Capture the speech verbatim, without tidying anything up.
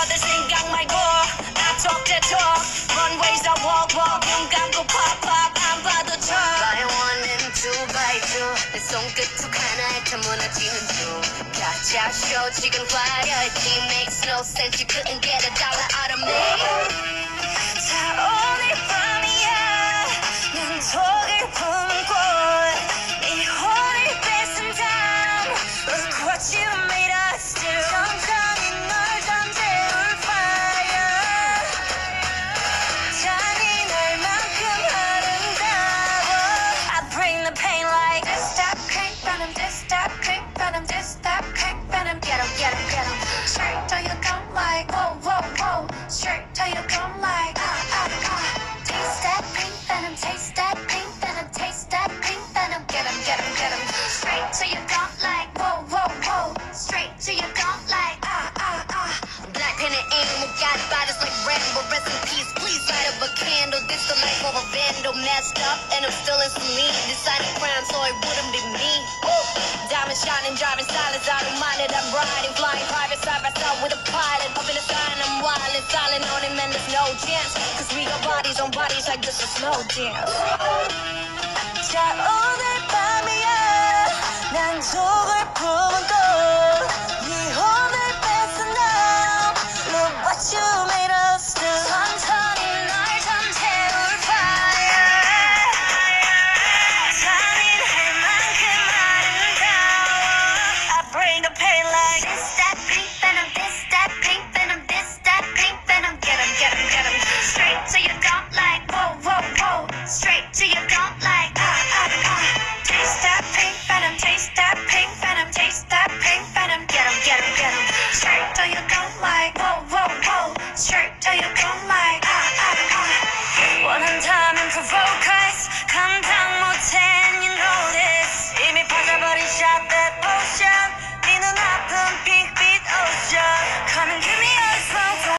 받을 생각 말고 I talk that talk runways I walk walk 눈 감고 pop pop 안 봐도 쳐 by one and two by two 내 손끝 툭 하나에 다 무너지는 중 가짜 쇼 지금 화려했지 makes no sense you couldn't get a dollar out of me 자 오늘 밤이야 난 독을 품은 꽃네 혼을 뺏은 다음 Look what you made us do 천천히 널 잠재울 fire 잔인할만큼 아름다워 I bring the pain like This stop crank venom This stop crank venom This stop crank venom Get 'em, get 'em, get 'em Straight till you come like Whoa, whoa, whoa Straight till you come like Ah, ah, ah Taste that pink venom Taste that pink venom Taste that pink venom Get 'em, get 'em, get 'em Straight till you come like Whoa, whoa, whoa Straight till you come like Ah, ah, ah Black pen and ink We got bodies like Rambo Rest in peace Please light up a candle This the life of a vandal Messed up and I'm still in some mean Deciding crime so it wouldn't be me Woo! Diamond shining, driving silence I don't mind it, I'm riding Flying private side by side with a pilot Up in the sky and I'm wild and silent on him and there's no chance Cause we got bodies on bodies like this a slow dance 자 오늘 밤이야 난 독을 품은 꽃